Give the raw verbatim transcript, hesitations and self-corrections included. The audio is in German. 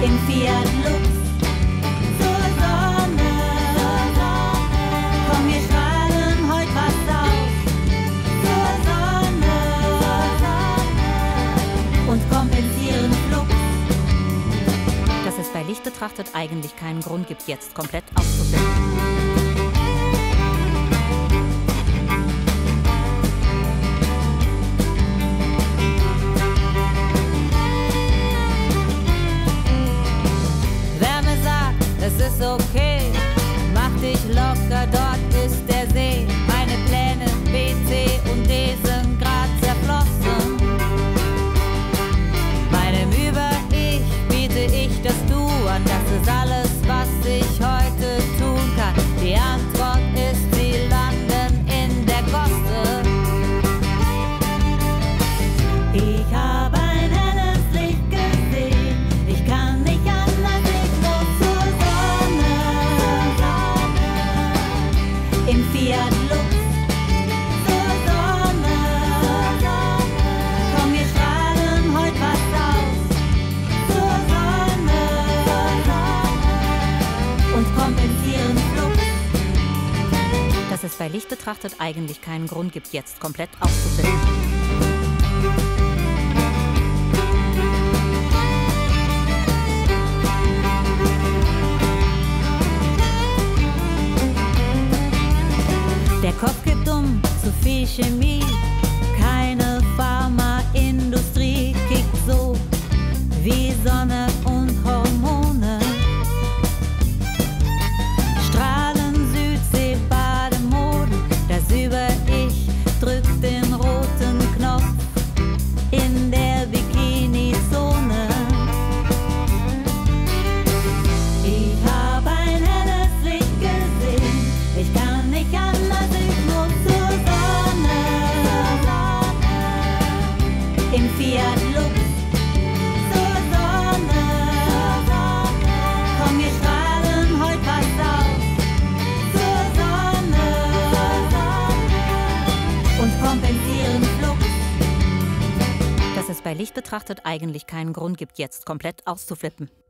Im Fiat Lux zur Sonne. Komm, wir strahlen heut was aus. Zur Sonne. Und kompensieren Flux. Dass es bei Licht betrachtet eigentlich keinen Grund gibt, jetzt komplett auszuflippen. Es ist okay, mach dich locker, dort ist der See. Meine Pläne B, C und D sind grad zerflossen. Meinem Über-Ich biete ich das Du an, das ist alles, was ich heute tun kann. Die Antwort ist, sie landen in der Gosse. Ich habe ein helles Licht gesehen, ich kann nicht anders, ich muss zur Sonne. Im Fiat Lux zur Sonne. Komm, wir strahlen heut was aus. Zur Sonne. Und kompensieren Flux. Dass es bei Licht betrachtet eigentlich keinen Grund gibt, jetzt komplett auszuflippen. Der Kopf geht um, zu viel Chemie, keine Pharmaindustrie kickt so wie Sonne und Hormone. Strahlen, Südsee, Bademoden, das Über-Ich drückt den roten Knopf in der Bikini-Zone. Ich habe ein helles Licht gesehen, ich kann nicht anders, ich muss zur Sonne. Im Fiat Lux zur Sonne. Komm, wir strahlen heut was aus. Zur Sonne. Und kompensieren Flux. Dass es bei Licht betrachtet eigentlich keinen Grund gibt, jetzt komplett auszuflippen.